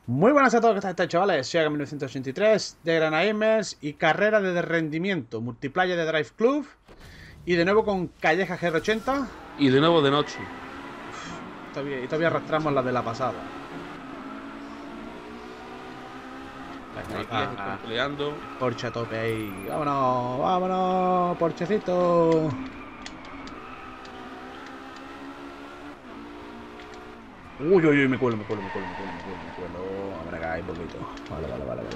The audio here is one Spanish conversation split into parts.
Muy buenas a todos, ¿qué tal, chavales? Soy Aga1983 de Granada Gamers y carrera de rendimiento, multiplayer de Drive Club y de nuevo con Calleja GR80 Y de nuevo de noche. y todavía arrastramos la de la pasada. Aquí se están peleando. Porsche a tope ahí. Vámonos, vámonos, Porchecito. Uy, uy, uy, me cuelo. Vamos a caer un poquito. Vale.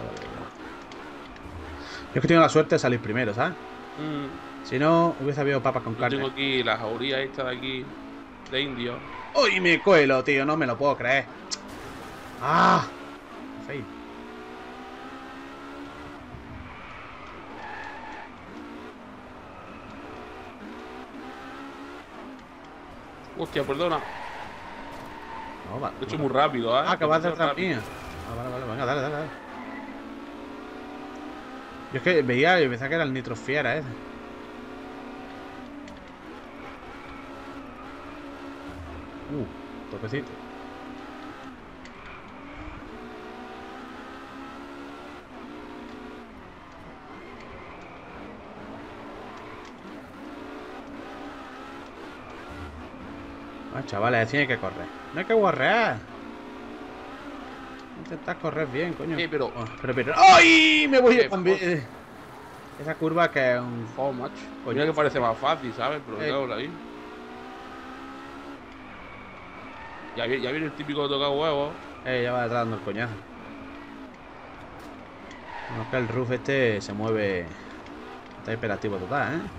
Yo es que tengo la suerte de salir primero, ¿sabes? Si no, hubiese habido papas con Yo carne. tengo aquí la jauría esta de aquí, de indio. ¡Uy, me cuelo, tío! No me lo puedo creer. ¡Ah! Fail. Hostia, perdona. No, vale. Lo he hecho muy rápido, ¿eh? Ah, que vas Lo he hecho detrás rápido. mía. Ah, vale, venga, dale. Yo es que yo pensaba que era el Nitro Fiera ese. Toquecito. Ah, chavales, tiene que correr. No hay que guarrear. Intentas correr bien, coño. Pero... Pero. ¡Ay! Me voy yo ¿Qué? también. Esa curva que es un... Oh, macho. Coño. Mira que parece más fácil, ¿sabes? Pero me cago en la vida. Ya viene el típico toca huevos. Ya va detrás dando el coñazo. Bueno, es que el roof este se mueve. Está hiperactivo total, ¿eh?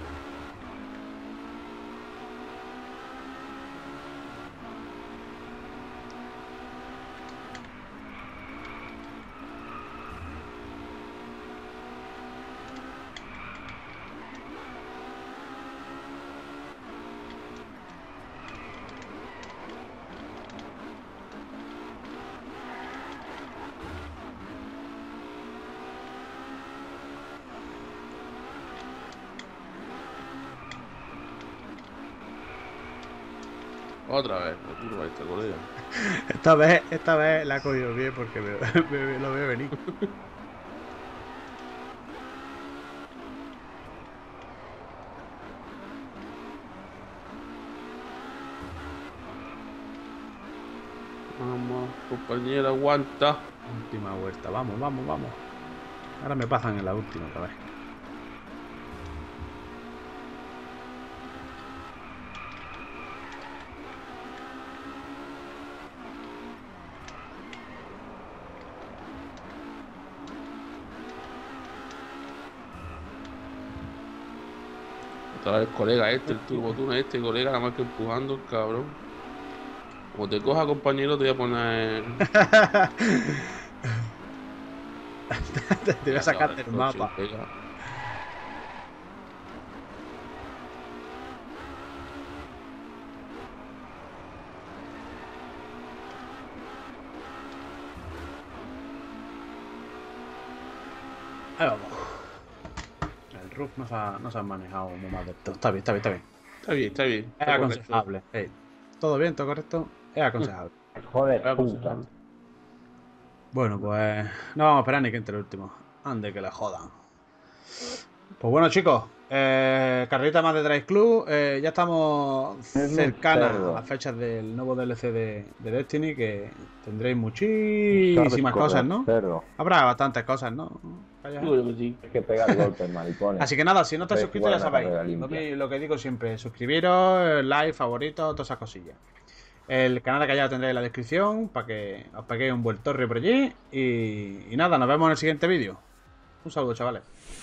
Otra vez, la curva esta, colega. Esta vez la he cogido bien porque lo veo venir. Vamos, compañera, aguanta. Última vuelta, vamos. Ahora me pasan en la última otra vez. Otra vez el colega este, el turbotuna este, colega, nada más que empujando, el cabrón. Como te coja, compañero, te voy a poner... Te voy a sacar del mapa. Ahí vamos. El roof no se ha manejado muy mal de todo. Está bien. Está bien. Es aconsejable. Todo bien, todo correcto. Es aconsejable. Joder, puta. Bueno, pues no vamos a esperar ni que entre el último. Ande que le jodan. Pues bueno, chicos, carrerita más de Drive Club. Ya estamos cercanas a las fechas del nuevo DLC de Destiny, que tendréis muchísimas cosas, ¿no? Habrá bastantes cosas, ¿no? Hay que pegar golpes, maricones. Así que nada, si no estáis suscritos ya sabéis. Lo que digo siempre, suscribiros, like, favoritos, todas esas cosillas. El canal de Callao tendréis en la descripción para que os peguéis un buen torre por allí. Y nada, nos vemos en el siguiente vídeo. Un saludo, chavales.